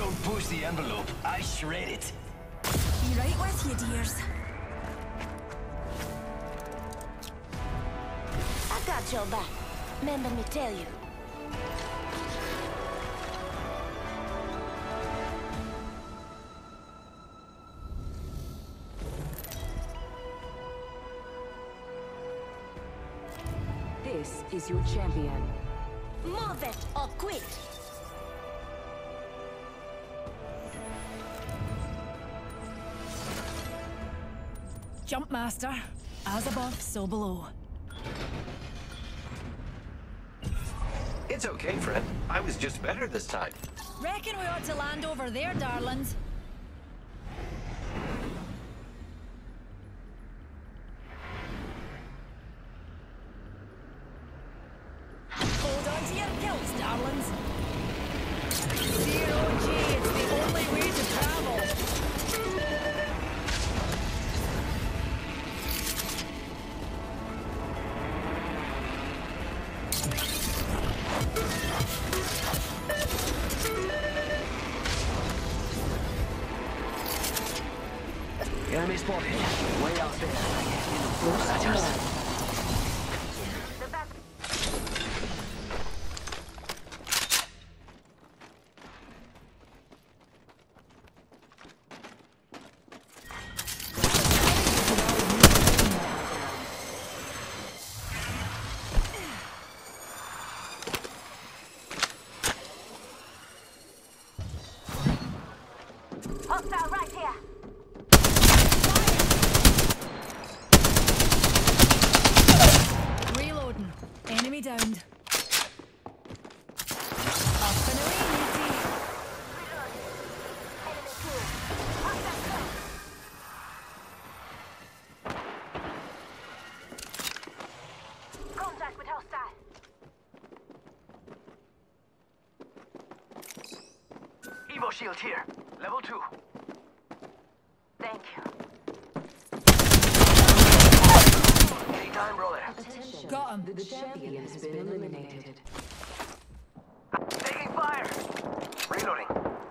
don't push the envelope, I shred it. Be right with you, dears. I got your back. Remember me tell you. This is your champion. Move it or quit. Jump master. As above, so below. It's okay, Fred. I was just better this time. Reckon we ought to land over there, darlings. Hold on to your kilts, darlings. Zero G, it's the only way to travel. Enemy spotted. Way out there. Roger. Hostile right here. Reloading. Enemy downed. Up and away, matey. Enemy killed. Hostile close. Contact with hostile. Evo shield here. Level 2. Thank you. Anytime, brother. Attention. Got him. The champion has been eliminated. Taking fire. Reloading.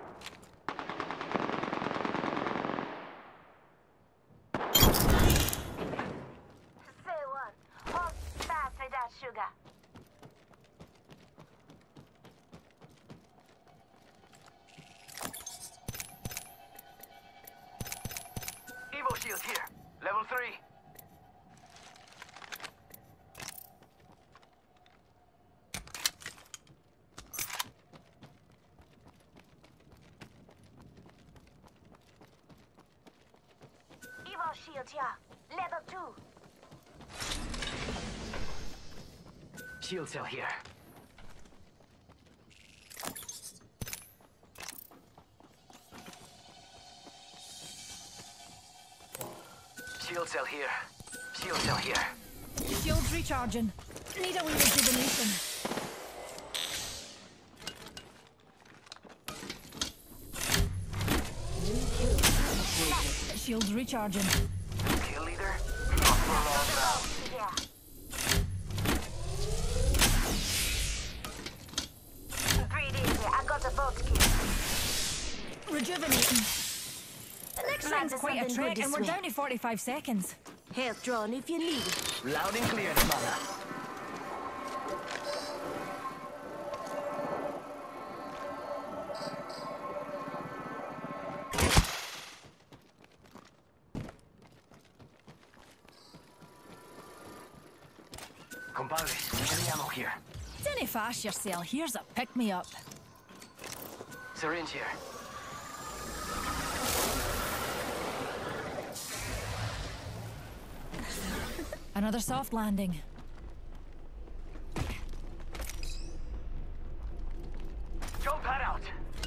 Say what? Hold fast with that sugar. Evo shield here. Level 3. Evo shield here. Level 2. Shield cell here. Shield cell here. Shield cell here. Shields recharging. Need a wee rejuvenation. Shields recharging. Kill leader. Not for long now. Yeah. 3D here. I got a boat kit. Rejuvenating. The next Glad ring's there's quite a something trek, good and this we're way. down to 45 seconds. Health drawn if you need it. Loud and clear, Mother. Compadres, heavy ammo here. Dinna fast yourself. Here's a pick-me-up. Syringe here. Another soft landing. Jump pad out.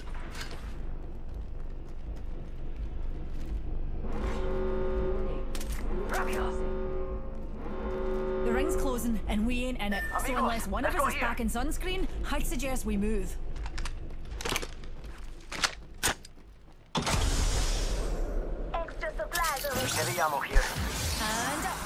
Rapio. The ring's closing, and we ain't in it. So Amigos, unless one of let's us go is here. back in sunscreen, I'd suggest we move. Extra supplies over here. Heavy ammo here. And up.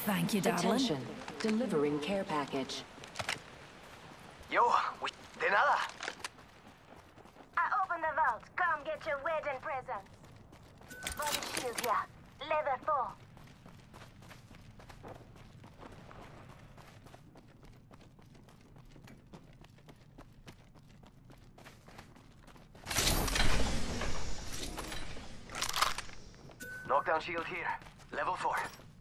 Thank you, darling. Attention. Delivering care package. Yo, de nada. I opened the vault. Come get your wedding presents. Body shield here. Level 4. Knockdown shield here. Level 4.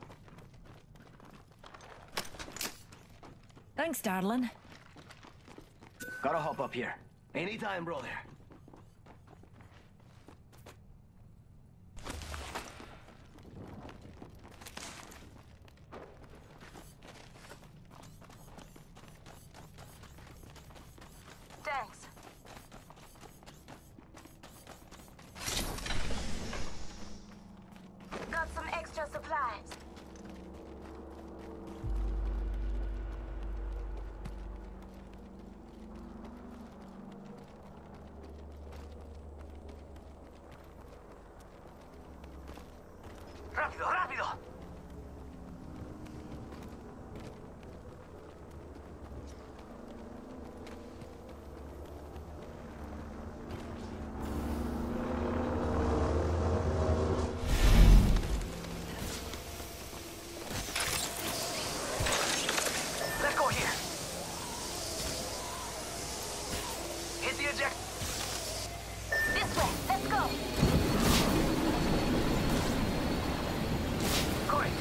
Thanks, darling. Gotta hop up here. Anytime, brother. Thanks. Got some extra supplies. Rápido, rápido. Let's go here. Hit the eject. This way. Let's go. Correct.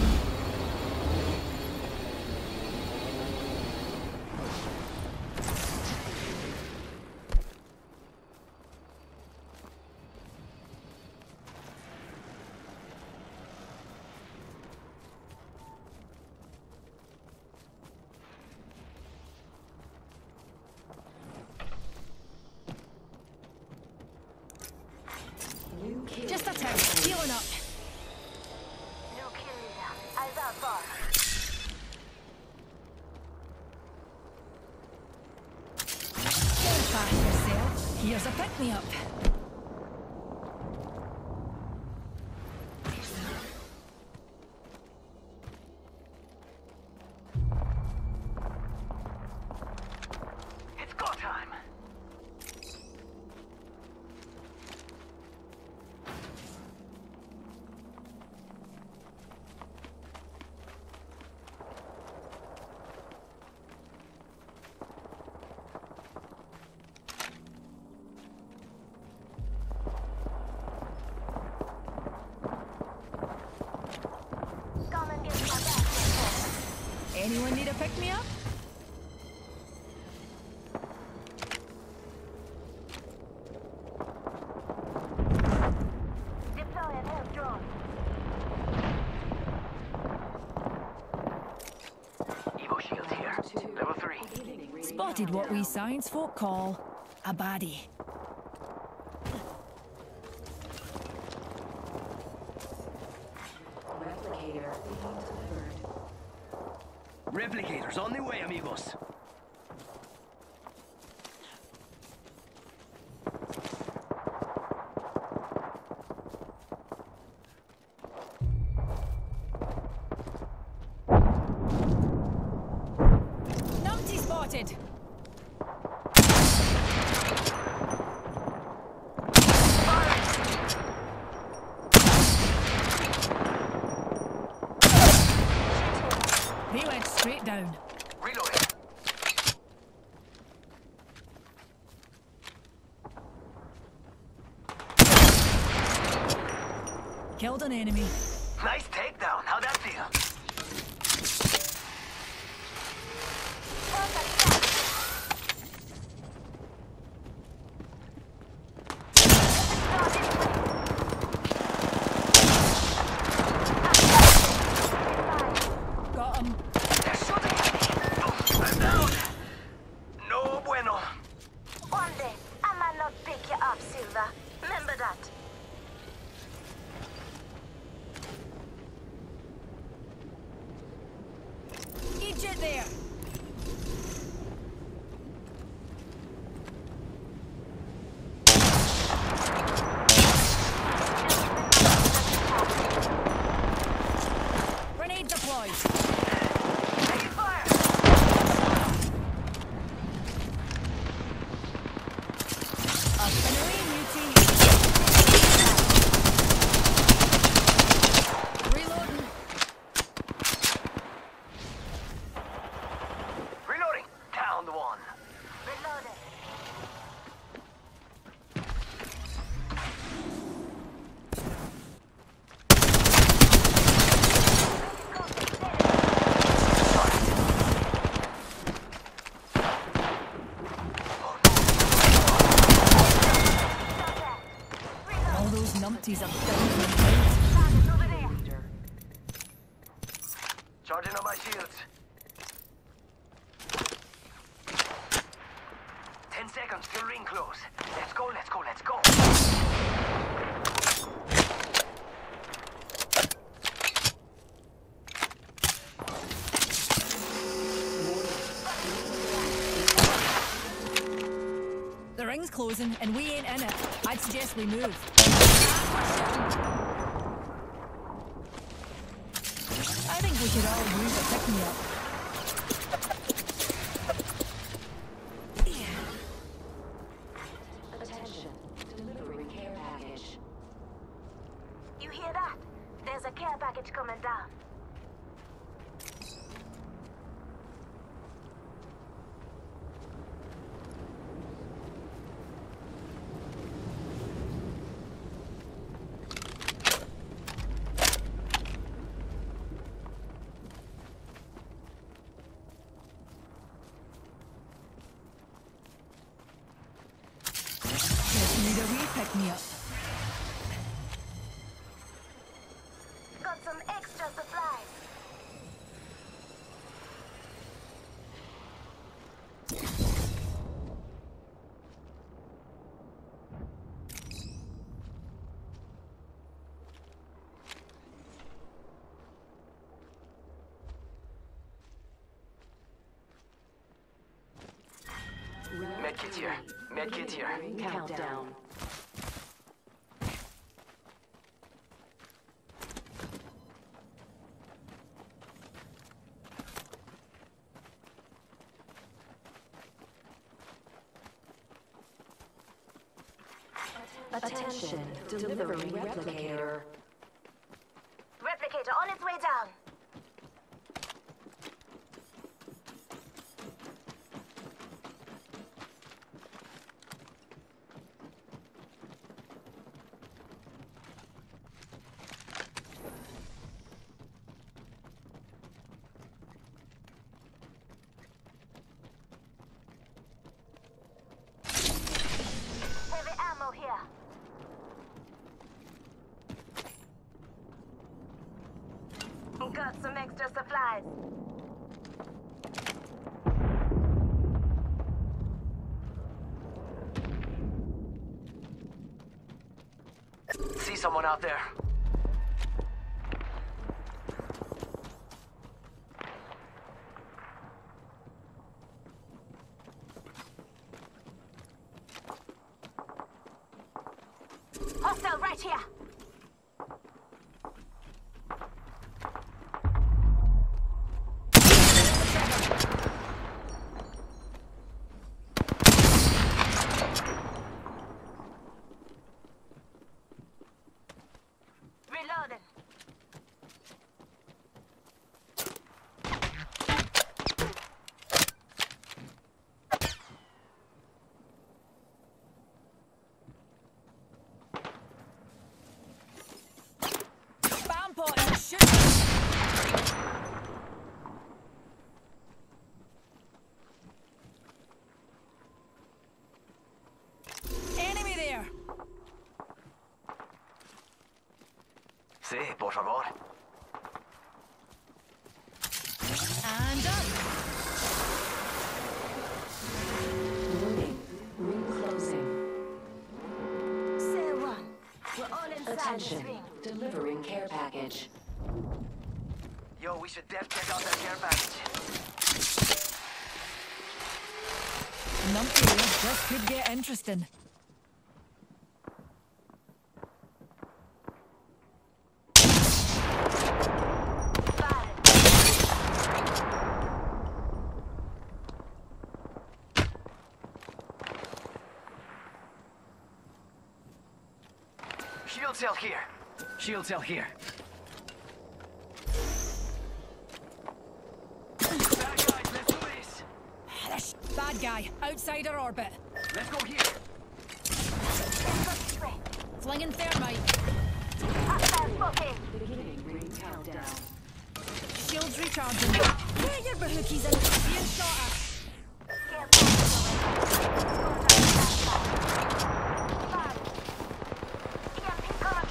Just a tick. Healing up. New kill leader. Eyes out far. Stand fast yourself. Here's a pick-me-up. It's go time. Come and get my back. Anyone need a pick-me-up? Deploy an help drone. Evo shields here. Level 3. Spotted what we science folk call a baddie. Replicator being delivered. Replicators on the way, amigos. Numpty spotted. They went straight down. Reloading. Killed an enemy. Nice takedown. How'd that feel? Got him. They're shooting at me. I'm down. No bueno. One day, I might not pick you up, Silva. Remember that. Numpties are down for the Target's over there. Leader. Charging on my shields. 10 seconds till ring close. Let's go, let's go, let's go. The ring's closing and we ain't in it. I'd suggest we move. I think we should all use a pick-me-up. Attention. Delivering care package. You hear that? There's a care package coming down. Just need a wee pick-me-up. Got some extra supplies. Medkit here. Medkit here. Countdown. Attention. Delivering replicator. Replicator on its way down. Heavy ammo here. Got some extra supplies. See someone out there. Hostile right here. Reloading. Spam pot and shoot! Enemy there! Sí, por favor. And up! Warning. Ring closing. Say one. We're all inside Attention. this ring. Delivering care package. Yo, we should def check out that care package. Numpty, this could get interesting. Shield cell here. Shield cell here. Bad guys, let's do this. This bad guy, outside our orbit. Let's go here. Flinging thermite. Hostile spotted. Beginning ring countdown. Shields recharging. Get your bahookies in. Being shot at. EMP coming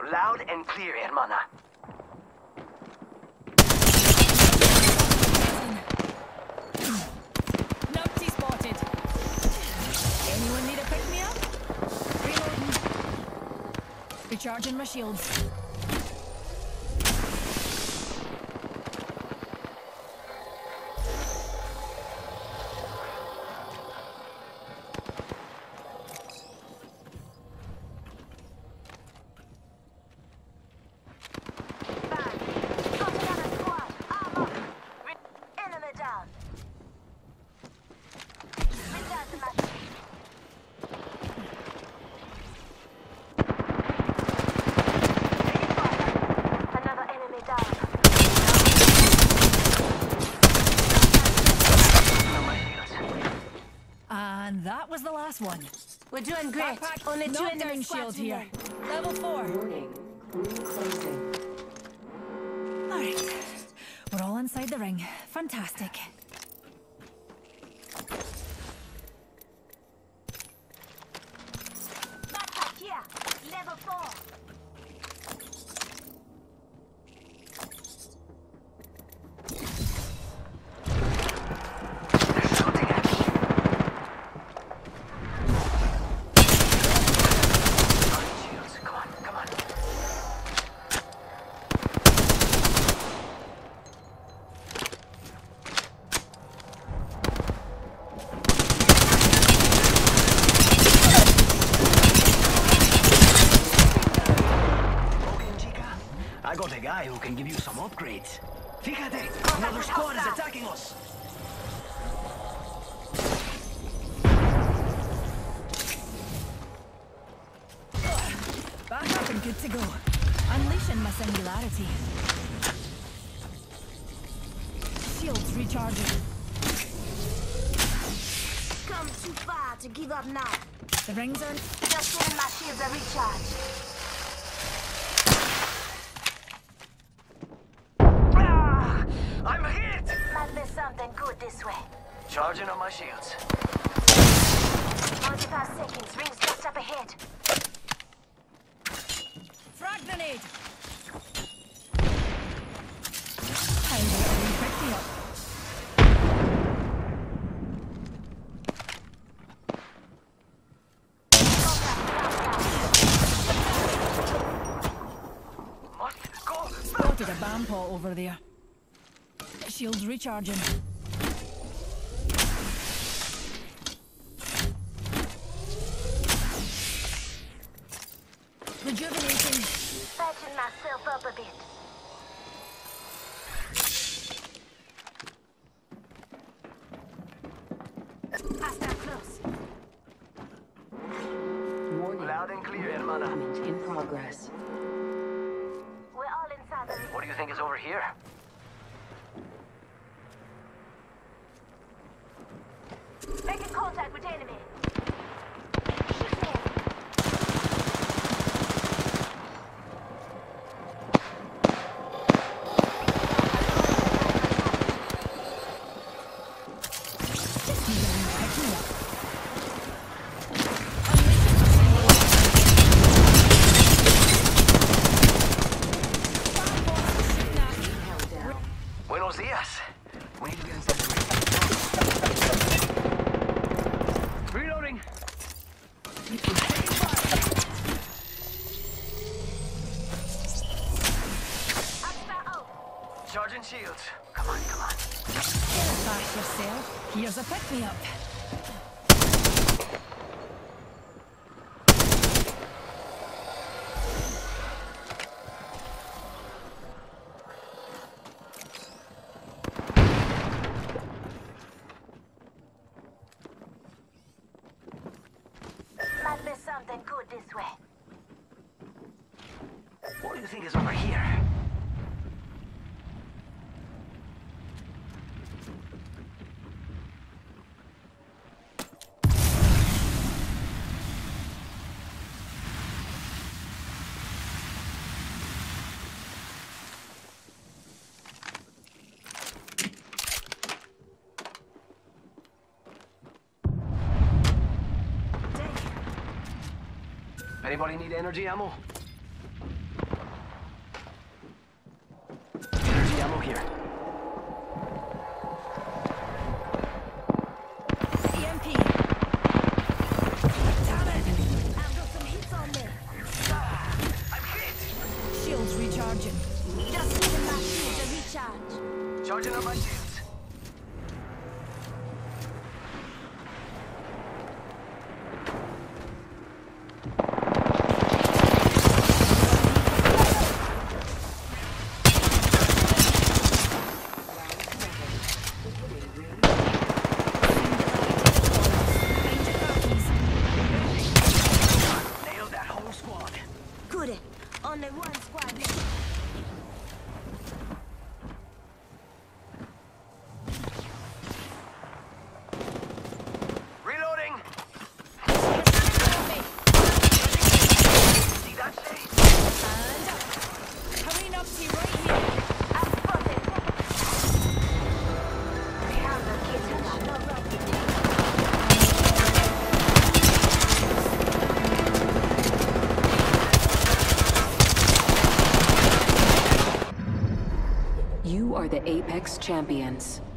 Loud and clear, hermana. Numpty spotted. Anyone need a pick-me-up? Reloading. Recharging my shields. And that was the last one. We're doing great. Backpack, Only two not enemy doing squads shield here. remain. Level 4. Warning. Ring closing. Alright. We're all inside the ring. Fantastic. Backpack here. Level 4. They're shooting at me. Shields, come on, come on. Okay, chica. I got a guy who can give you some upgrades. Fíjate, another squad is attacking us. Back up and good to go. Unleashing my singularity. Shields recharging. Come too far to give up now. The rings are... Just giving my shields a recharge. Ah, I'm hit! Might be something good this way. Charging on my shields. 45 seconds. Rings just up ahead. Frag grenade! How do you pick me up? What? Go! Spotted a Bampaw over there. Shields recharging. Rejuvenating. Patching myself up a bit. Hostile close. Warning. Loud and clear, hermana. Movement in progress. We're all inside the ring. What do you think is over here? Making contact with enemy. Shoot me. Just need a wee pick me up. Buenos dias. We need to get inside the ring. Reloading. Hostile out. Charging shields. Come on, come on. Bash yourself. Here's a pick-me-up. Might be something good this way. What do you think is over here? Anybody need energy ammo? Only one squad left. Reloading! See that shade? And up. Coming up to you right here. I'm spotted. Counter kitchen. No rocket. You are the Apex Champions.